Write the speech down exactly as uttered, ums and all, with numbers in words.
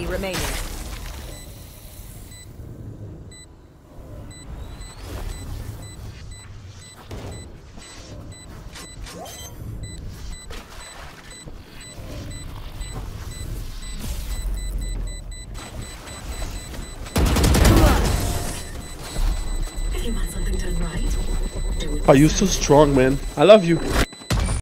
enemy remaining. Are you so strong, man? I love you.